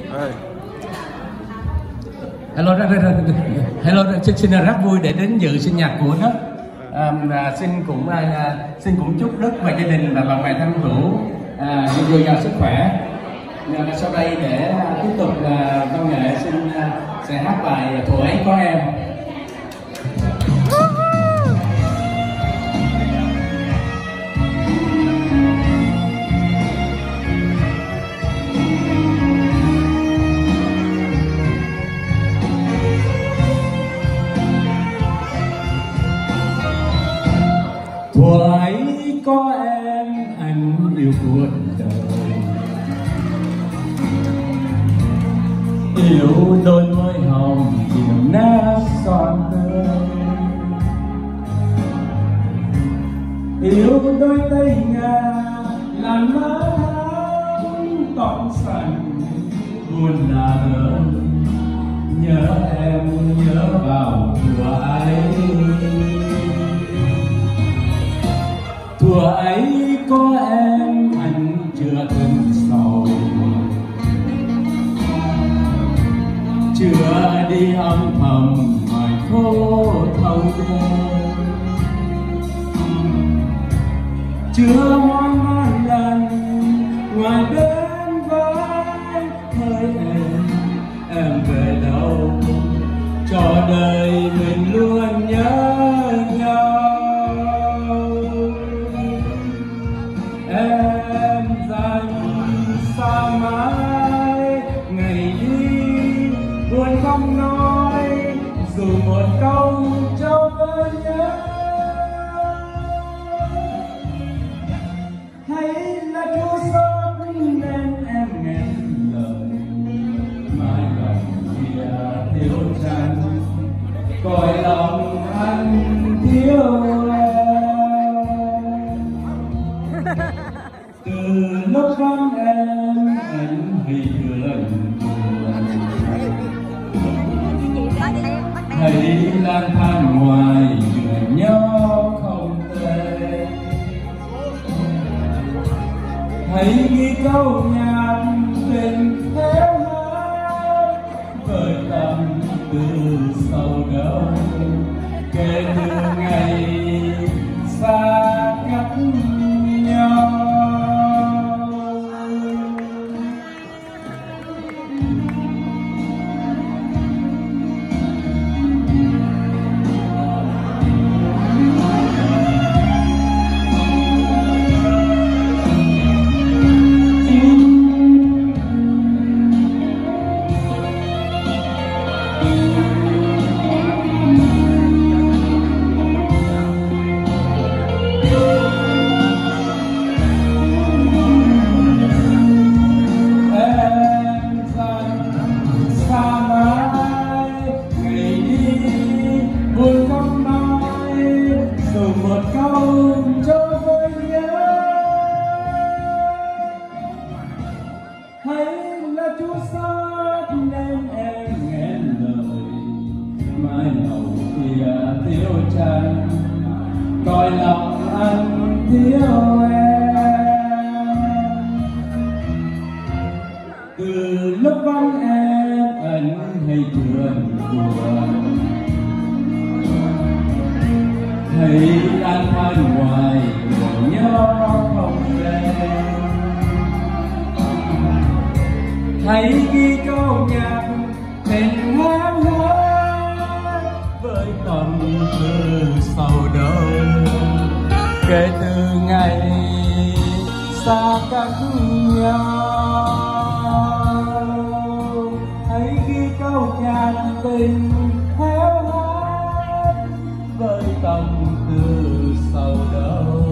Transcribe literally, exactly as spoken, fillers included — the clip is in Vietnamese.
Hello, hello, xin, xin rất vui để đến dự sinh nhật của Đức. À, à, xin cũng à, xin cũng chúc Đức và gia đình và bạn bè thân hữu à, dồi dào sức khỏe. À, sau đây để à, tiếp tục à, văn nghệ xin à, sẽ hát bài Thuở Ấy Có Em. Thuở ấy có em anh yêu cuộc đời, yêu đôi môi hồng chiều nát son tươi, yêu đôi tay ngà làm má tháng tóc xanh buồn là ơn, nhớ em nhớ vào thuở ấy. Thuở ấy có em anh chưa từng sầu, chưa đi âm thầm ngoài phố thâu đêm, chưa hoang mang lần ngoài bên vai hơi em em về đâu cho đời mình luôn nhớ nhau. Em dành xa mãi ngày đi buồn không nói dù một câu cho với nhớ, hay là chua xót nên em nghẹn lời mai gần kia thiếu chăng cõi lòng anh thiếu em. Từ lúc vắng em anh vì thương buồn, thấy lang thang ngoài người nhau không tên, thấy ghi câu nhạc tình theo hát với tâm tư sâu đau kể từ ngày xa cách nhau. Một câu cho với nhớ, hay là chua xót nên em nghẹn lời mãi đầu kia thiếu chăng cõi lòng anh thiếu em. Từ lúc vắng em anh hay thường buồn, thấy lang thang ngoài nhớ không quen, thấy ghi câu nhạc tình hát hát với tâm tư sầu đau kể từ ngày xa cách nhau, thấy ghi câu nhạc tình theo hát với tâm tư sầu đau